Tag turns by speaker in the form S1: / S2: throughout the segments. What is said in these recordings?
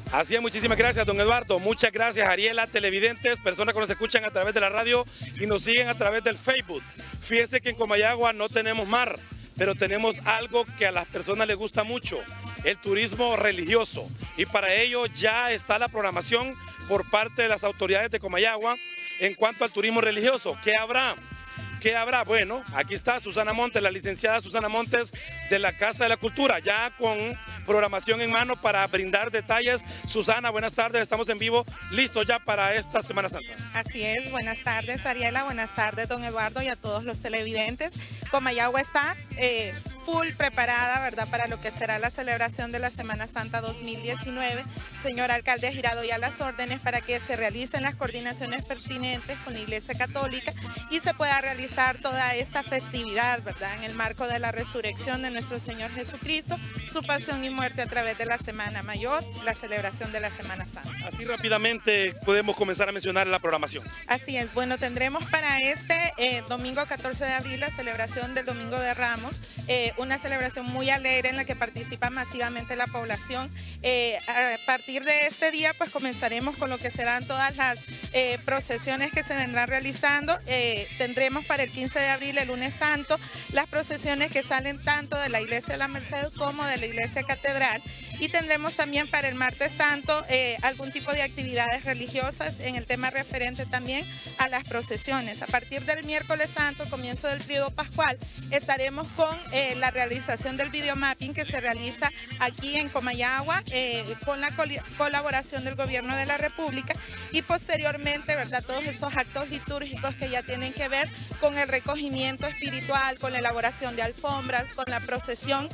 S1: Así es, muchísimas gracias, don Eduardo. Muchas gracias, Ariela, televidentes, personas que nos escuchan a través de la radio y nos siguen a través del Facebook. Fíjense que en Comayagua no tenemos mar, pero tenemos algo que a las personas les gusta mucho, el turismo religioso. Y para ello ya está la programación por parte de las autoridades de Comayagua en cuanto al turismo religioso. ¿Qué habrá? ¿Qué habrá? Bueno, aquí está Susana Montes, la licenciada Susana Montes de la Casa de la Cultura, ya con programación en mano para brindar detalles. Susana, buenas tardes, estamos en vivo, listos ya para esta Semana Santa.
S2: Así es, buenas tardes Ariela, buenas tardes don Eduardo y a todos los televidentes. Comayagua está full preparada, ¿verdad?, para lo que será la celebración de la Semana Santa 2019. Señor alcalde Girado ya las órdenes para que se realicen las coordinaciones pertinentes con la Iglesia Católica y se pueda realizar toda esta festividad, ¿verdad?, en el marco de la resurrección de nuestro Señor Jesucristo, su pasión y muerte a través de la Semana Mayor, la celebración de la Semana Santa.
S1: Así rápidamente podemos comenzar a mencionar la programación.
S2: Así es, bueno, tendremos para este domingo 14 de abril la celebración del Domingo de Ramos, una celebración muy alegre en la que participa masivamente la población. A partir de este día pues comenzaremos con lo que serán todas las procesiones que se vendrán realizando. Tendremos para el 15 de abril, el lunes santo, las procesiones que salen tanto de la Iglesia de la Merced como de la Iglesia Catedral, y tendremos también para el martes santo algún tipo de actividades religiosas en el tema referente también a las procesiones. A partir del miércoles santo, comienzo del tríodo pascual, estaremos con la realización del videomapping que se realiza aquí en Comayagua con la colaboración del Gobierno de la República, y posteriormente, ¿verdad?, todos estos actos litúrgicos que ya tienen que ver con el recogimiento espiritual, con la elaboración de alfombras, con la procesión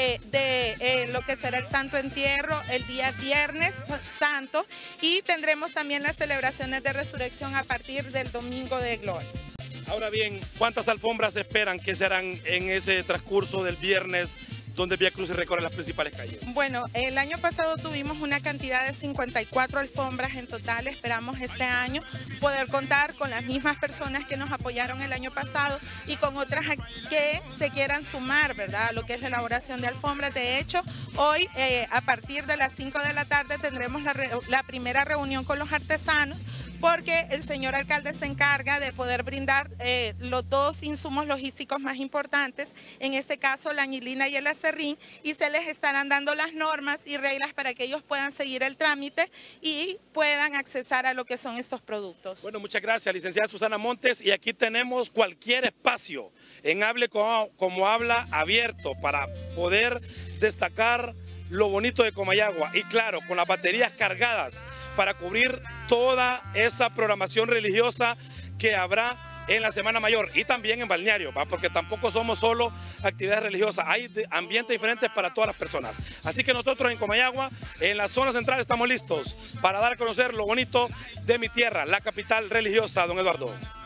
S2: de lo que será el Santo Entierro el día Viernes Santo, y tendremos también las celebraciones de resurrección a partir del Domingo de Gloria.
S1: Ahora bien, ¿cuántas alfombras esperan que se harán en ese transcurso del viernes, donde Vía Crucis recorre las principales calles?
S2: Bueno, el año pasado tuvimos una cantidad de 54 alfombras en total. Esperamos este año poder contar con las mismas personas que nos apoyaron el año pasado y con otras que se quieran sumar, ¿verdad?, a lo que es la elaboración de alfombras. De hecho, hoy a partir de las 5 de la tarde tendremos la primera reunión con los artesanos, porque el señor alcalde se encarga de poder brindar los dos insumos logísticos más importantes, en este caso la añilina y el acerrín, y se les estarán dando las normas y reglas para que ellos puedan seguir el trámite y puedan accesar a lo que son estos productos.
S1: Bueno, muchas gracias, licenciada Susana Montes, y aquí tenemos cualquier espacio en Hable como Habla abierto para poder destacar lo bonito de Comayagua, y claro, con las baterías cargadas para cubrir toda esa programación religiosa que habrá en la Semana Mayor y también en Balneario, ¿va?, porque tampoco somos solo actividades religiosas, hay ambientes diferentes para todas las personas. Así que nosotros en Comayagua, en la zona central, estamos listos para dar a conocer lo bonito de mi tierra, la capital religiosa, don Eduardo.